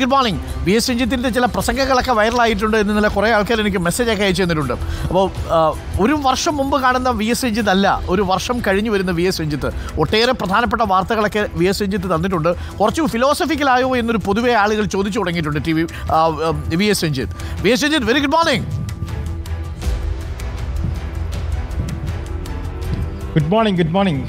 Good morning. V S രഞ്ജിത്തിൻ്റെ ചില പ്രസംഗങ്ങളൊക്കെ വൈറലായിട്ടുണ്ട് എന്ന് കുറേ ആൾക്കാർ എനിക്ക് മെസ്സേജൊക്കെ അയച്ചു തന്നിട്ടുണ്ട്. അപ്പോൾ ഒരു വർഷം മുമ്പ് കാണുന്ന വി എസ് രഞ്ജിത്ത് അല്ല, ഒരു വർഷം കഴിഞ്ഞ് വരുന്ന വി എസ് രഞ്ജിത്ത്. ഒട്ടേറെ പ്രധാനപ്പെട്ട വാർത്തകളൊക്കെ വി എസ് രഞ്ജിത്ത് തന്നിട്ടുണ്ട്. കുറച്ച് ഫിലോസഫിക്കലായോ എന്നൊരു പൊതുവെ ആളുകൾ ചോദിച്ചു തുടങ്ങിയിട്ടുണ്ട് V S Ranjith. V S Ranjith, very good morning. Good morning.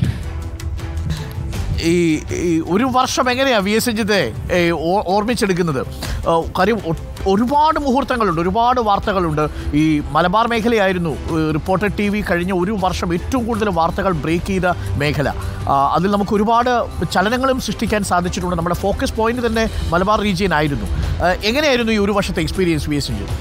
ഈ ഒരു വർഷം എങ്ങനെയാണ് വി എസ് രഞ്ജിത്തെ ഓർമ്മിച്ചെടുക്കുന്നത്? കാര്യം ഒരുപാട് മുഹൂർത്തങ്ങളുണ്ട്, ഒരുപാട് വാർത്തകളുണ്ട്. ഈ മലബാർ മേഖലയായിരുന്നു റിപ്പോർട്ടർ TV കഴിഞ്ഞ ഒരു വർഷം ഏറ്റവും കൂടുതൽ വാർത്തകൾ ബ്രേക്ക് ചെയ്ത മേഖല. അതിൽ നമുക്ക് ഒരുപാട് ചലനങ്ങളും സൃഷ്ടിക്കാൻ സാധിച്ചിട്ടുണ്ട്. നമ്മുടെ ഫോക്കസ് പോയിന്റ് തന്നെ മലബാർ റീജിയൻ ആയിരുന്നു. എങ്ങനെയായിരുന്നു ഈ ഒരു വർഷത്തെ എക്സ്പീരിയൻസ് വി എസ് രഞ്ജിത്ത്?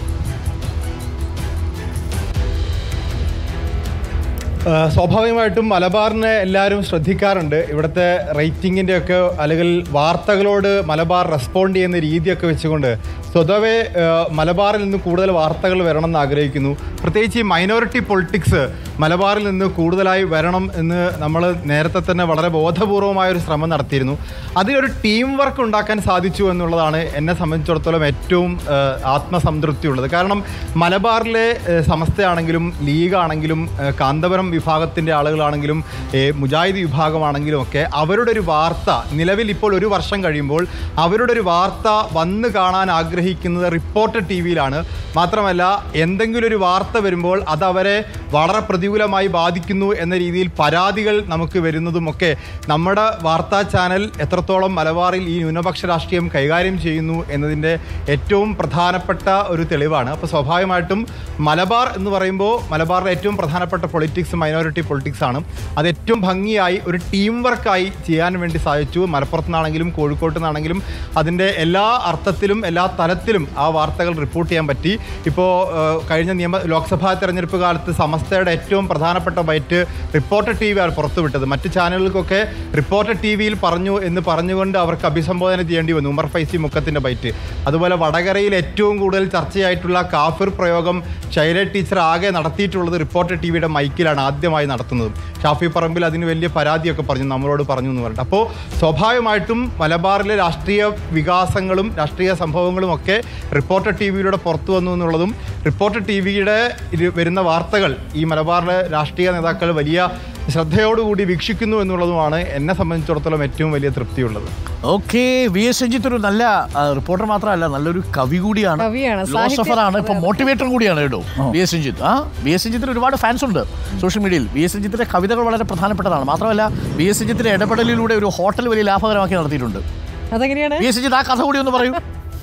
സ്വാഭാവികമായിട്ടും മലബാറിനെ എല്ലാവരും ശ്രദ്ധിക്കാറുണ്ട്. ഇവിടുത്തെ റേറ്റിങ്ങിൻ്റെയൊക്കെ അല്ലെങ്കിൽ വാർത്തകളോട് മലബാർ റെസ്പോണ്ട് ചെയ്യുന്ന രീതിയൊക്കെ വെച്ചുകൊണ്ട് സ്വതവേ മലബാറിൽ നിന്ന് കൂടുതൽ വാർത്തകൾ വരണമെന്ന് ആഗ്രഹിക്കുന്നു. പ്രത്യേകിച്ച് ഈ മൈനോറിറ്റി പൊളിറ്റിക്സ് മലബാറിൽ നിന്ന് കൂടുതലായി വരണം എന്ന് നമ്മൾ നേരത്തെ തന്നെ വളരെ ബോധപൂർവമായൊരു ശ്രമം നടത്തിയിരുന്നു. അതിലൊരു ടീം വർക്ക് ഉണ്ടാക്കാൻ സാധിച്ചു എന്നുള്ളതാണ് എന്നെ സംബന്ധിച്ചിടത്തോളം ഏറ്റവും ആത്മസംതൃപ്തിയുള്ളത്. കാരണം മലബാറിലെ സമസ്തയാണെങ്കിലും ലീഗാണെങ്കിലും കാന്തപുരം വിഭാഗത്തിൻ്റെ ആളുകളാണെങ്കിലും മുജാഹിദ് വിഭാഗമാണെങ്കിലും ഒക്കെ അവരുടെ ഒരു വാർത്ത നിലവിൽ ഇപ്പോൾ ഒരു വർഷം കഴിയുമ്പോൾ അവരുടെ ഒരു വാർത്ത വന്ന് കാണാൻ ആഗ്രഹിക്കുന്നത് റിപ്പോർട്ടർ TV-യിലാണ്. മാത്രമല്ല എന്തെങ്കിലും ഒരു വാർത്ത വരുമ്പോൾ അത് അവരെ വളരെ പ്രതികൂലമായി ബാധിക്കുന്നു എന്ന രീതിയിൽ പരാതികൾ നമുക്ക് വരുന്നതുമൊക്കെ നമ്മുടെ വാർത്താ ചാനൽ എത്രത്തോളം മലബാറിൽ ഈ ന്യൂനപക്ഷ രാഷ്ട്രീയം കൈകാര്യം ചെയ്യുന്നു എന്നതിൻ്റെ ഏറ്റവും പ്രധാനപ്പെട്ട ഒരു തെളിവാണ്. അപ്പോൾ സ്വാഭാവികമായിട്ടും മലബാർ എന്ന് പറയുമ്പോൾ മലബാറിലെ ഏറ്റവും പ്രധാനപ്പെട്ട പൊളിറ്റിക്സ് മൈനോറിറ്റി പൊളിറ്റിക്സ് ആണ്. അത് ഏറ്റവും ഭംഗിയായി ഒരു ടീം വർക്കായി ചെയ്യാൻ വേണ്ടി സാധിച്ചു. മലപ്പുറത്ത് നിന്നാണെങ്കിലും കോഴിക്കോട്ട് നിന്നാണെങ്കിലും അതിൻ്റെ എല്ലാ അർത്ഥത്തിലും എല്ലാ തലത്തിലും ആ വാർത്തകൾ റിപ്പോർട്ട് ചെയ്യാൻ പറ്റി. ഇപ്പോൾ കഴിഞ്ഞ ലോക്സഭാ തെരഞ്ഞെടുപ്പ് കാലത്ത് സമസ്തയുടെ ഏറ്റവും പ്രധാനപ്പെട്ട ബൈറ്റ് റിപ്പോർട്ടർ TV ആണ് പുറത്തുവിട്ടത്. മറ്റ് ചാനലുകൾക്കൊക്കെ റിപ്പോർട്ടർ TV-യിൽ പറഞ്ഞു എന്ന് പറഞ്ഞുകൊണ്ട് അവർക്ക് അഭിസംബോധന ചെയ്യേണ്ടി വന്നു. ഉമർ ഫൈസി മുക്കത്തിൻ്റെ ബൈറ്റ്. അതുപോലെ വടകരയിൽ ഏറ്റവും കൂടുതൽ ചർച്ചയായിട്ടുള്ള കാഫിർ പ്രയോഗം ശൈല ടീച്ചർ ആകെ നടത്തിയിട്ടുള്ളത് റിപ്പോർട്ടർ TV-യുടെ മൈക്കിലാണ് ആദ്യമായി നടത്തുന്നത്. ഷാഫി പറമ്പിൽ അതിന് വലിയ പരാതിയൊക്കെ പറഞ്ഞു, നമ്മളോട് പറഞ്ഞു എന്ന് പറഞ്ഞിട്ട്. അപ്പോൾ സ്വാഭാവികമായിട്ടും മലബാറിലെ രാഷ്ട്രീയ വികാസങ്ങളും രാഷ്ട്രീയ സംഭവങ്ങളും ഒക്കെ റിപ്പോർട്ടർ TV-യിലൂടെ പുറത്തു വന്നു എന്നുള്ളതും റിപ്പോർട്ടർ TV-യുടെ വരുന്ന വാർത്തകൾ ഈ മലബാറിലെ രാഷ്ട്രീയ നേതാക്കൾ വലിയ ശ്രദ്ധയോടുകൂടി വീക്ഷിക്കുന്നു എന്നുള്ളതുമാണ് എന്നെ സംബന്ധിച്ചിടത്തോളം ഏറ്റവും വലിയ തൃപ്തിയുള്ളത്. ഓക്കെ, വി എസ് രഞ്ജിത്ത് ഒരു നല്ല റിപ്പോർട്ടർ മാത്രമല്ല, നല്ലൊരു കവി കൂടിയാണ്, ഫിലോസഫറാണ്, ഇപ്പം മോട്ടിവേറ്ററും കൂടിയാണ് കേട്ടോ V S Ranjith. V S രഞ്ജിത്തിന് ഒരുപാട് ഫാൻസ് ഉണ്ട് സോഷ്യൽ മീഡിയയിൽ. വി എസ് രഞ്ജിത്തിന്റെ കവിതകൾ വളരെ പ്രധാനപ്പെട്ടതാണ്. മാത്രമല്ല വി എസ് രഞ്ജിത്തിന്റെ ഇടപെടലിലൂടെ ഒരു ഹോട്ടൽ വലിയ ലാഭകരമാക്കി നടത്തിയിട്ടുണ്ട്. അതെങ്ങനെയാണ് വി എസ് രഞ്ജിത്ത് ആ കഥ കൂടി ഒന്ന് പറയൂ.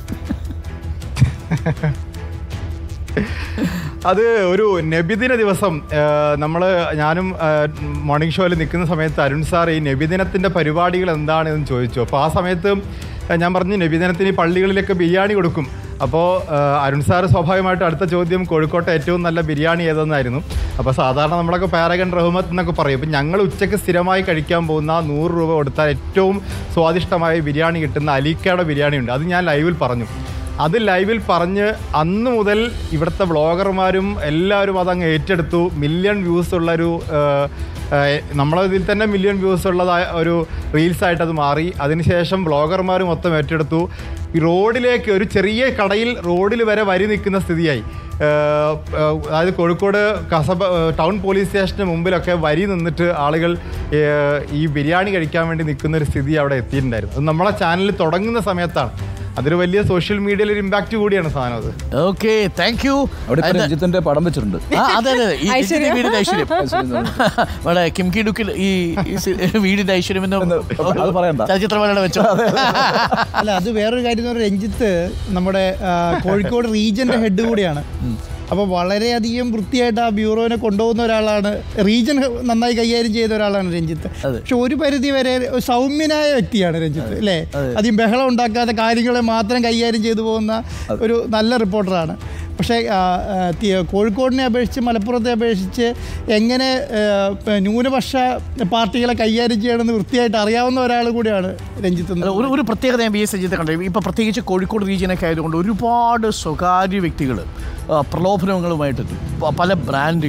അത് ഒരു നബിദിന ദിവസം ഞാനും മോർണിംഗ് ഷോയിൽ നിൽക്കുന്ന സമയത്ത് അരുൺ സാർ ഈ നബിദിനത്തിൻ്റെ പരിപാടികൾ എന്താണെന്ന് ചോദിച്ചു. അപ്പോൾ ആ സമയത്ത് ഞാൻ പറഞ്ഞു നബിദിനത്തിന് പള്ളികളിലൊക്കെ ബിരിയാണി കൊടുക്കും. അപ്പോൾ അരുൺ സാർ സ്വാഭാവികമായിട്ടും അടുത്ത ചോദ്യം കോഴിക്കോട്ടെ ഏറ്റവും നല്ല ബിരിയാണി ഏതെന്നായിരുന്നു. അപ്പോൾ സാധാരണ നമ്മളൊക്കെ പാരഗൺ റഹ്മത്ത് എന്നൊക്കെ പറയും. ഇപ്പം ഞങ്ങൾ ഉച്ചയ്ക്ക് സ്ഥിരമായി കഴിക്കാൻ പോകുന്ന 100 രൂപ കൊടുത്താൽ ഏറ്റവും സ്വാദിഷ്ടമായ ബിരിയാണി കിട്ടുന്ന അലീക്കയുടെ ബിരിയാണി ഉണ്ട്. അത് ഞാൻ ലൈവിൽ പറഞ്ഞു. അത് ലൈവിൽ പറഞ്ഞ് അന്ന് മുതൽ ഇവിടുത്തെ വ്ളോഗർമാരും എല്ലാവരും അതങ്ങ് ഏറ്റെടുത്തു. മില്യൺ വ്യൂസ് ഉള്ളൊരു നമ്മളതിൽ തന്നെ മില്യൺ വ്യൂസ് ഉള്ളതായ ഒരു റീൽസായിട്ട് അത് മാറി. അതിനുശേഷം വ്ളോഗർമാർ മൊത്തം ഏറ്റെടുത്തു. ഈ റോഡിലേക്ക് ഒരു ചെറിയ കടയിൽ റോഡിൽ വരെ വരി നിൽക്കുന്ന സ്ഥിതിയായി. അതായത് കോഴിക്കോട് ടൗൺ പോലീസ് സ്റ്റേഷന് മുമ്പിലൊക്കെ വരി നിന്നിട്ട് ആളുകൾ ഈ ബിരിയാണി കഴിക്കാൻ വേണ്ടി നിൽക്കുന്ന ഒരു സ്ഥിതി അവിടെ എത്തിയിട്ടുണ്ടായിരുന്നു. അത് നമ്മളെ ചാനൽ തുടങ്ങുന്ന സമയത്താണ്. അതൊരു വലിയ സോഷ്യൽ മീഡിയയിൽ ഒരു ഇമ്പാക്ട് കൂടിയാണ് സാധനം അത്. Okay, thank you. രഞ്ജിത്തിന്റെ പടം വെച്ചിട്ടുണ്ട്. അതെ അതെ, ഈ വീടിന്റെ ഐശ്വര്യം ഇവിടെ കിംകി ഡുക്കിൽ ഈ വീടിന്റെ ഐശ്വര്യം എന്ന് ചലച്ചിത്രമേളയുടെ വെച്ചോ. അല്ല, അത് വേറൊരു കാര്യം എന്ന് പറഞ്ഞാൽ രഞ്ജിത്ത് നമ്മുടെ കോഴിക്കോട് റീജിയന്റെ ഹെഡ് കൂടിയാണ്. അപ്പോൾ വളരെയധികം വൃത്തിയായിട്ട് ആ ബ്യൂറോനെ കൊണ്ടുപോകുന്ന ഒരാളാണ്. റീജിയൻ നന്നായി കൈകാര്യം ചെയ്ത ഒരാളാണ് രഞ്ജിത്ത്. പക്ഷെ ഒരു പരിധി വരെ സംയനായ വ്യക്തിയാണ് രഞ്ജിത്ത്, അല്ലേ? അധികം ബഹളം ഉണ്ടാക്കാതെ കാര്യങ്ങളെ മാത്രം കൈകാര്യം ചെയ്തു പോകുന്ന ഒരു നല്ല റിപ്പോർട്ടറാണ്. പക്ഷേ കോഴിക്കോടിനെ അപേക്ഷിച്ച് മലപ്പുറത്തെ അപേക്ഷിച്ച് എങ്ങനെ ന്യൂനപക്ഷ പാർട്ടികളെ കൈകാര്യം ചെയ്യണമെന്ന് വൃത്തിയായിട്ട് അറിയാവുന്ന ഒരാൾ കൂടിയാണ് രഞ്ജിത്ത്. ഒരു പ്രത്യേകത ഞാൻ വി എസ് രഞ്ജിത്ത് കണ്ടു. ഇപ്പോൾ പ്രത്യേകിച്ച് കോഴിക്കോട് റീജിയനൊക്കെ ആയതുകൊണ്ട് ഒരുപാട് സ്വകാര്യ വ്യക്തികൾ പ്രലോഭനങ്ങളുമായിട്ട് പല ബ്രാൻഡുകൾ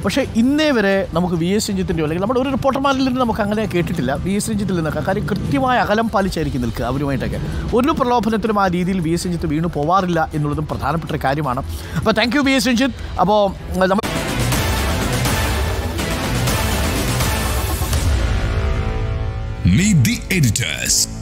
പക്ഷേ ഇന്നേ വരെ നമുക്ക് വി എസ് രഞ്ജിത്തിൻ്റെയോ അല്ലെങ്കിൽ നമ്മുടെ ഒരു റിപ്പോർട്ടർമാരിൽ നിന്ന് നമുക്ക് അങ്ങനെ കേട്ടിട്ടില്ല വി എസ് രഞ്ജിത്തിൽ നിന്നൊക്കെ. കാര്യം കൃത്യമായ അകലം പാലിച്ചായിരിക്കും നിൽക്കുക അവരുമായിട്ടൊക്കെ. ഒരു പ്രലോഭനത്തിലും ആ രീതിയിൽ വി എസ് രഞ്ജിത്ത് വീണു പോവാറില്ല എന്നുള്ളതും പ്രധാനപ്പെട്ട ഒരു കാര്യമാണ്. അപ്പോൾ thank you V S Ranjith. അപ്പോൾ Meet the editors.